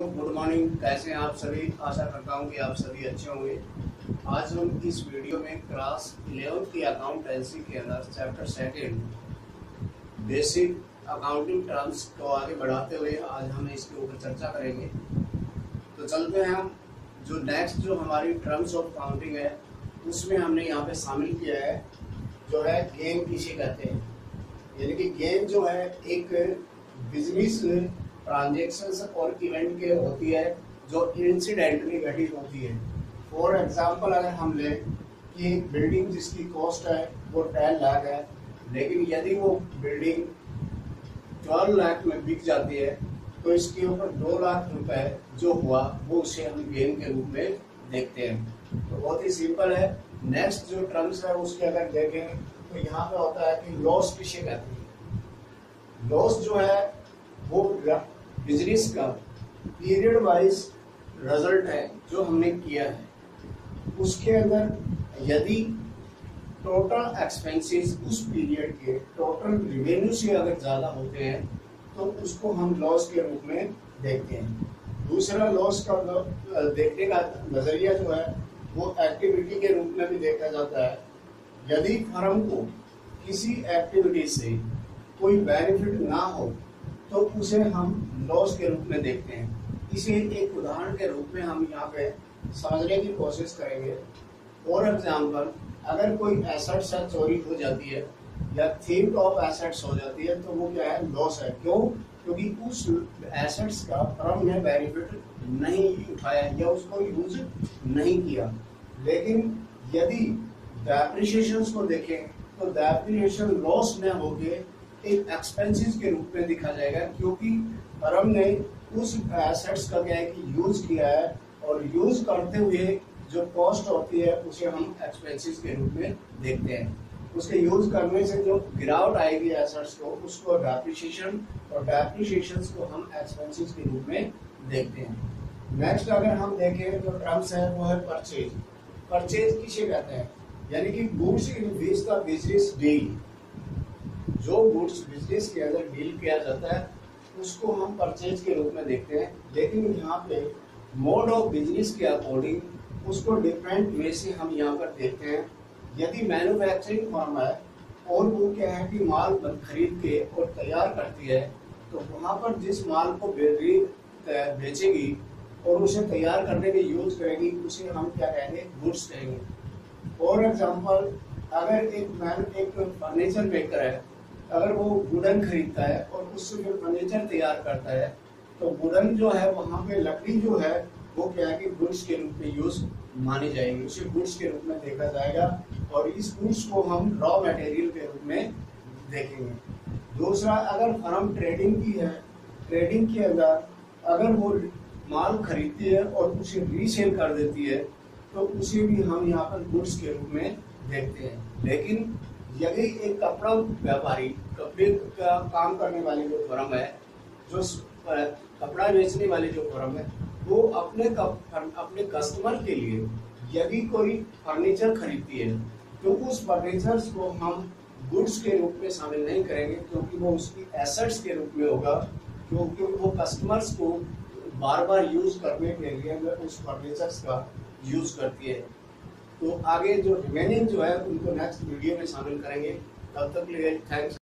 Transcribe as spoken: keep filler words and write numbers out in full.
Good morning. कैसे हैं आप सभी? आशा करता हूं कि आप सभी अच्छे होंगे। आज हम इस वीडियो में क्लास इलेवेंथ की अकाउंटेंसी के अंदर chapter second basic accounting terms को आगे बढ़ाते हुए आज हम इसके ऊपर चर्चा करेंगे। तो चलते हैं हम। जो नेक्स्ट जो हमारी टर्म्स ऑफ अकाउंटिंग है उसमें हमने यहाँ पे शामिल किया है जो है गेन किसे कहते हैं। यानी कि गेन जो है एक बिजनेस ट्रांजेक्शन्स और इवेंट के होती है जो इंसिडेंटली घटित होती है। फॉर एग्जांपल अगर हम लें कि बिल्डिंग जिसकी कॉस्ट है वो टेन लाख है, लेकिन यदि वो बिल्डिंग ट्वेल्व लाख में बिक जाती है तो इसके ऊपर दो लाख रुपए जो हुआ वो उसे हम गेन के रूप में देखते हैं। तो बहुत ही सिंपल है। नेक्स्ट जो टर्म्स है उसके अगर देखें तो यहाँ पे होता है कि लॉस किसे कहते हैं। लॉस जो है वो बिजनेस का पीरियड वाइज रिजल्ट है जो हमने किया है। उसके अंदर यदि टोटल एक्सपेंसेस उस पीरियड के टोटल रिवेन्यू से अगर ज़्यादा होते हैं तो उसको हम लॉस के रूप में देखते हैं। दूसरा लॉस का देखने का नज़रिया जो है वो एक्टिविटी के रूप में भी देखा जाता है। यदि फर्म को किसी एक्टिविटी से कोई बेनिफिट ना हो तो उसे हम लॉस के रूप में देखते हैं। इसे एक उदाहरण के रूप में हम यहाँ पे समझने की कोशिश करेंगे। फॉर एग्जाम्पल अगर कोई एसेट्स चोरी हो जाती है या थीफ्ट ऑफ एसेट्स हो जाती है तो वो क्या है, लॉस है। क्यों? क्योंकि उस एसेट्स का फर्म ने बेनिफिट नहीं उठाया या उसको यूज नहीं किया। लेकिन यदि डेप्रिसिएशन को देखें तो डेप्रिसिएशन लॉस न होके एक एक्सपेंसेस के रूप में दिखा जाएगा, क्योंकि फर्म ने उस एसेट्स का क्या है कि यूज किया है और यूज करते हुए जो कॉस्ट होती है उसे हम एक्सपेंसेस के रूप में देखते हैं। उसके यूज करने से जो गिरावट आएगी एसेट्स को उसको डेप्रिसिएशन और डेप्रिसिएशन को हम एक्सपेंसेस के रूप में देखते हैं। नेक्स्ट अगर हम देखें तो टर्म्स है वो है परचेज। परचेज किसे कहते हैं? यानी कि goods in which the business deal, जो गुड्स बिजनेस के अंदर डील किया जाता है उसको हम परचेज के रूप में देखते हैं। लेकिन यहाँ पे मोड ऑफ बिजनेस के अकॉर्डिंग उसको डिफरेंट वे से हम यहाँ पर देखते हैं। यदि मैन्युफैक्चरिंग फर्म है और वो क्या है कि माल खरीद के और तैयार करती है तो वहाँ पर जिस माल को बेचेगी और उसे तैयार करने में यूज करेगी उसे हम क्या कहेंगे, गुड्स कहेंगे। फॉर एग्जाम्पल अगर एक मैन एक फर्नीचर मेकर है, अगर वो वुडन खरीदता है और उससे जो फर्नीचर तैयार करता है तो वुडन जो है वहाँ पे लकड़ी जो है वो क्या है कि गुड्स के रूप में यूज मानी जाएगी, उसे गुड्स के रूप में देखा जाएगा और इस गुड्स को हम रॉ मटेरियल के रूप में देखेंगे। दूसरा, अगर फर्म ट्रेडिंग की है, ट्रेडिंग के अंदर अगर वो माल खरीदती है और उसे रीसेल कर देती है तो उसे भी हम यहाँ पर गुड्स के रूप में देखते हैं। लेकिन यदि एक कपड़ा व्यापारी, कपड़े का काम करने वाली जो फर्म है, जो कपड़ा बेचने वाली जो फर्म है, वो अपने अपने कस्टमर के लिए यदि कोई फर्नीचर खरीदती है तो उस फर्नीचर को हम गुड्स के रूप में शामिल नहीं करेंगे, क्योंकि वो उसकी एसेट्स के रूप में होगा, क्योंकि वो कस्टमर्स को बार बार यूज करने के लिए उस फर्नीचर्स का यूज करती है। तो आगे जो रिमेनिंग जो है उनको नेक्स्ट वीडियो में शामिल करेंगे। तब तक के लिए थैंक्स।